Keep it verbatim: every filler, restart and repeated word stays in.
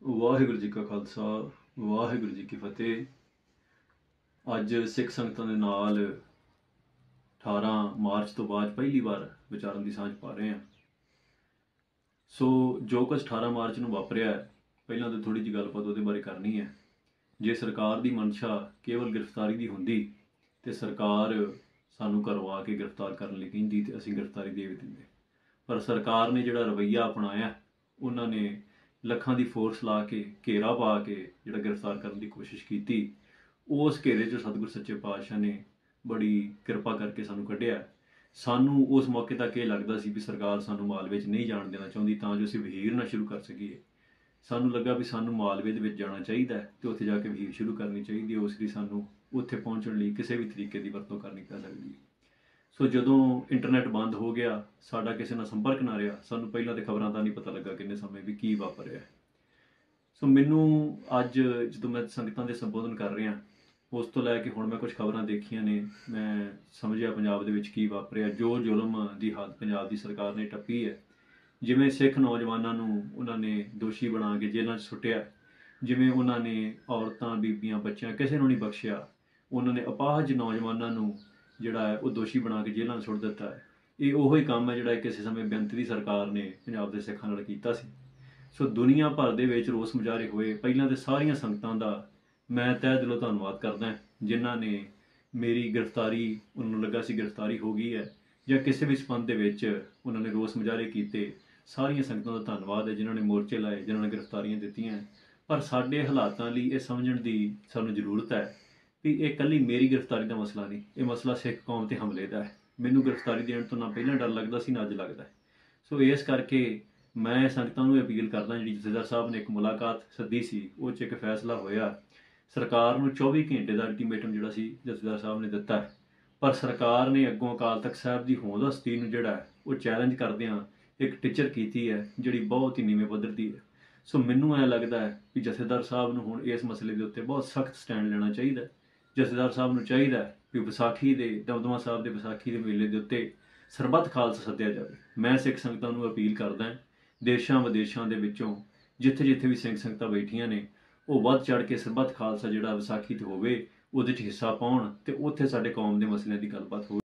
ਵਾਹਿਗੁਰੂ ਜੀ ਕਾ ਖਾਲਸਾ ਵਾਹਿਗੁਰੂ ਜੀ ਕੀ ਫਤਿਹ। ਅੱਜ ਸਿੱਖ ਸੰਗਤਾਂ ਦੇ ਨਾਲ ਅਠਾਰਾਂ ਮਾਰਚ ਤੋਂ ਬਾਅਦ ਪਹਿਲੀ ਵਾਰ ਵਿਚਾਰਨ ਦੀ ਸਾਂਝ ਪਾ ਰਹੇ ਹਾਂ। ਸੋ ਜੋ ਕੁਝ ਅਠਾਰਾਂ ਮਾਰਚ ਨੂੰ ਵਾਪਰਿਆ, ਪਹਿਲਾਂ ਤਾਂ ਥੋੜ੍ਹੀ ਜਿਹੀ ਗੱਲਬਾਤ ਉਹਦੇ ਬਾਰੇ ਕਰਨੀ ਹੈ। ਜੇ ਸਰਕਾਰ ਦੀ ਮਨਸ਼ਾ ਕੇਵਲ ਗ੍ਰਿਫਤਾਰੀ ਦੀ ਹੁੰਦੀ ਤੇ ਸਰਕਾਰ ਸਾਨੂੰ ਘਰੋਂ ਆ ਕੇ ਗ੍ਰਿਫਤਾਰ ਕਰਨ ਲਈ ਕਹਿੰਦੀ ਤੇ ਅਸੀਂ ਗ੍ਰਿਫਤਾਰੀ ਦੇ ਵੀ ਦਿੰਦੇ। ਪਰ ਸਰਕਾਰ ਨੇ ਜਿਹੜਾ ਰਵੱਈਆ ਅਪਣਾਇਆ, ਉਹਨਾਂ ਨੇ ਲੱਖਾਂ ਦੀ ਫੋਰਸ ਲਾ ਕੇ ਘੇਰਾ ਪਾ ਕੇ ਜਿਹੜਾ ਗ੍ਰਿਫਤਾਰ ਕਰਨ ਦੀ ਕੋਸ਼ਿਸ਼ ਕੀਤੀ। ਉਸ ਘੇਰੇ 'ਚ ਸਤਿਗੁਰ ਸੱਚੇ ਪਾਤਸ਼ਾਹ ਨੇ ਬੜੀ ਕਿਰਪਾ ਕਰਕੇ ਸਾਨੂੰ ਕੱਢਿਆ। ਸਾਨੂੰ ਉਸ ਮੌਕੇ ਤੱਕ ਇਹ ਲੱਗਦਾ ਸੀ ਵੀ ਸਰਕਾਰ ਸਾਨੂੰ ਮਾਲਵੇ 'ਚ ਨਹੀਂ ਜਾਣ ਦੇਣਾ ਚਾਹੁੰਦੀ ਤਾਂ ਜੋ ਅਸੀਂ ਵਹੀਰ ਨਾ ਸ਼ੁਰੂ ਕਰ ਸਕੀਏ। ਸਾਨੂੰ ਲੱਗਾ ਵੀ ਸਾਨੂੰ ਮਾਲਵੇ ਦੇ ਵਿੱਚ ਜਾਣਾ ਚਾਹੀਦਾ ਅਤੇ ਉੱਥੇ ਜਾ ਕੇ ਵਹੀਰ ਸ਼ੁਰੂ ਕਰਨੀ ਚਾਹੀਦੀ ਹੈ। ਉਸ ਲਈ ਸਾਨੂੰ ਉੱਥੇ ਪਹੁੰਚਣ ਲਈ ਕਿਸੇ ਵੀ ਤਰੀਕੇ ਦੀ ਵਰਤੋਂ ਕਰਨੀ ਪੈ ਸਕਦੀ ਹੈ। ਸੋ ਜਦੋਂ ਇੰਟਰਨੈਟ ਬੰਦ ਹੋ ਗਿਆ, ਸਾਡਾ ਕਿਸੇ ਨਾਲ ਸੰਪਰਕ ਨਾ ਰਿਹਾ, ਸਾਨੂੰ ਪਹਿਲਾਂ ਤਾਂ ਖਬਰਾਂ ਦਾ ਨਹੀਂ ਪਤਾ ਲੱਗਾ ਕਿੰਨੇ ਸਮੇਂ ਵੀ ਕੀ ਵਾਪਰਿਆ। ਸੋ ਮੈਨੂੰ ਅੱਜ ਜਦੋਂ ਮੈਂ ਸੰਗਤਾਂ ਦੇ ਸੰਬੋਧਨ ਕਰ ਰਿਹਾ, ਉਸ ਤੋਂ ਲੈ ਕੇ ਹੁਣ ਮੈਂ ਕੁਝ ਖਬਰਾਂ ਦੇਖੀਆਂ ਨੇ, ਮੈਂ ਸਮਝਿਆ ਪੰਜਾਬ ਦੇ ਵਿੱਚ ਕੀ ਵਾਪਰਿਆ। ਜੋ ਜ਼ੁਲਮ ਦੀ ਹੱਦ ਪੰਜਾਬ ਦੀ ਸਰਕਾਰ ਨੇ ਟੱਪੀ ਹੈ, ਜਿਵੇਂ ਸਿੱਖ ਨੌਜਵਾਨਾਂ ਨੂੰ ਉਹਨਾਂ ਨੇ ਦੋਸ਼ੀ ਬਣਾ ਕੇ ਜੇਲ੍ਹਾਂ 'ਚ ਸੁੱਟਿਆ, ਜਿਵੇਂ ਉਹਨਾਂ ਨੇ ਔਰਤਾਂ, ਬੀਬੀਆਂ, ਬੱਚਿਆਂ ਕਿਸੇ ਨੂੰ ਨਹੀਂ ਬਖਸ਼ਿਆ, ਉਹਨਾਂ ਨੇ ਅਪਾਹਜ ਨੌਜਵਾਨਾਂ ਨੂੰ ਜਿਹੜਾ ਹੈ ਉਹ ਦੋਸ਼ੀ ਬਣਾ ਕੇ ਜੇਲ੍ਹਾਂ 'ਚ ਸੁੱਟ ਦਿੱਤਾ ਹੈ। ਇਹ ਉਹੋ ਹੀ ਕੰਮ ਹੈ ਜਿਹੜਾ ਕਿਸੇ ਸਮੇਂ ਬੇਅੰਤ ਦੀ ਸਰਕਾਰ ਨੇ ਪੰਜਾਬ ਦੇ ਸਿੱਖਾਂ ਨਾਲ ਕੀਤਾ ਸੀ। ਸੋ ਦੁਨੀਆ ਭਰ ਦੇ ਵਿੱਚ ਰੋਸ ਮੁਜ਼ਾਹਰੇ ਹੋਏ। ਪਹਿਲਾਂ ਤਾਂ ਸਾਰੀਆਂ ਸੰਗਤਾਂ ਦਾ ਮੈਂ ਤਹਿ ਦਿਲੋਂ ਧੰਨਵਾਦ ਕਰਦਾ, ਜਿਨ੍ਹਾਂ ਨੇ ਮੇਰੀ ਗ੍ਰਿਫਤਾਰੀ, ਉਹਨਾਂ ਨੂੰ ਲੱਗਾ ਸੀ ਗ੍ਰਿਫਤਾਰੀ ਹੋ ਗਈ ਹੈ ਜਾਂ ਕਿਸੇ ਵੀ ਸੰਬੰਧ ਦੇ ਵਿੱਚ ਉਹਨਾਂ ਨੇ ਰੋਸ ਮੁਜ਼ਾਹਰੇ ਕੀਤੇ। ਸਾਰੀਆਂ ਸੰਗਤਾਂ ਦਾ ਧੰਨਵਾਦ ਹੈ ਜਿਨ੍ਹਾਂ ਨੇ ਮੋਰਚੇ ਲਾਏ, ਜਿਨ੍ਹਾਂ ਨੇ ਗ੍ਰਿਫਤਾਰੀਆਂ ਦਿੱਤੀਆਂ। ਪਰ ਸਾਡੇ ਹਾਲਾਤਾਂ ਲਈ ਇਹ ਸਮਝਣ ਦੀ ਸਾਨੂੰ ਜ਼ਰੂਰਤ ਹੈ ਵੀ ਇਹ ਇਕੱਲੀ ਮੇਰੀ ਗ੍ਰਿਫਤਾਰੀ ਦਾ ਮਸਲਾ ਨਹੀਂ, ਇਹ ਮਸਲਾ ਸਿੱਖ ਕੌਮ 'ਤੇ ਹਮਲੇ ਦਾ ਹੈ। ਮੈਨੂੰ ਗ੍ਰਿਫਤਾਰੀ ਦੇਣ ਤੋਂ ਨਾ ਪਹਿਲਾਂ ਡਰ ਲੱਗਦਾ ਸੀ, ਨਾ ਅੱਜ ਲੱਗਦਾ। ਸੋ ਇਸ ਕਰਕੇ ਮੈਂ ਸੰਗਤਾਂ ਨੂੰ ਅਪੀਲ ਕਰਦਾ, ਜਿਹੜੀ ਜਥੇਦਾਰ ਸਾਹਿਬ ਨੇ ਇੱਕ ਮੁਲਾਕਾਤ ਸੱਦੀ ਸੀ, ਉਹ 'ਚ ਇੱਕ ਫੈਸਲਾ ਹੋਇਆ। ਸਰਕਾਰ ਨੂੰ ਚੌਵੀ ਘੰਟੇ ਦਾ ਅਲਟੀਮੇਟਮ ਜਿਹੜਾ ਸੀ ਜਥੇਦਾਰ ਸਾਹਿਬ ਨੇ ਦਿੱਤਾ ਹੈ, ਪਰ ਸਰਕਾਰ ਨੇ ਅੱਗੋਂ ਅਕਾਲ ਤਖਤ ਸਾਹਿਬ ਦੀ ਹੋਂਦ ਹਸਤੀ ਨੂੰ ਜਿਹੜਾ ਉਹ ਚੈਲੰਜ ਕਰਦਿਆਂ ਇੱਕ ਟੀਚਰ ਕੀਤੀ ਹੈ, ਜਿਹੜੀ ਬਹੁਤ ਹੀ ਨੀਵੇਂ ਪੱਧਰ ਦੀ ਹੈ। ਸੋ ਮੈਨੂੰ ਐਂ ਲੱਗਦਾ ਹੈ ਕਿ ਜਥੇਦਾਰ ਸਾਹਿਬ ਨੂੰ ਹੁਣ ਇਸ ਮਸਲੇ ਦੇ ਉੱਤੇ ਬਹੁਤ ਸਖਤ ਸਟੈਂਡ ਲੈਣਾ ਚਾਹੀਦਾ। ਜਥੇਦਾਰ ਸਾਹਿਬ ਨੂੰ ਚਾਹੀਦਾ ਵੀ ਵਿਸਾਖੀ ਦੇ ਦਮਦਮਾ ਸਾਹਿਬ ਦੇ ਵਿਸਾਖੀ ਦੇ ਮੇਲੇ ਦੇ ਉੱਤੇ ਸਰਬੱਤ ਖਾਲਸਾ ਸੱਦਿਆ ਜਾਵੇ। ਮੈਂ ਸਿੱਖ ਸੰਗਤਾਂ ਨੂੰ ਅਪੀਲ ਕਰਦਾ, ਦੇਸ਼ਾਂ ਵਿਦੇਸ਼ਾਂ ਦੇ ਵਿੱਚੋਂ ਜਿੱਥੇ ਜਿੱਥੇ ਵੀ ਸਿੰਘ ਸੰਗਤਾਂ ਬੈਠੀਆਂ ਨੇ, ਉਹ ਵੱਧ ਚੜ੍ਹ ਕੇ ਸਰਬੱਤ ਖਾਲਸਾ ਜਿਹੜਾ ਵਿਸਾਖੀ 'ਤੇ ਹੋਵੇ, ਉਹਦੇ 'ਚ ਹਿੱਸਾ ਪਾਉਣ ਅਤੇ ਉੱਥੇ ਸਾਡੇ ਕੌਮ ਦੇ ਮਸਲਿਆਂ ਦੀ ਗੱਲਬਾਤ ਹੋਵੇ।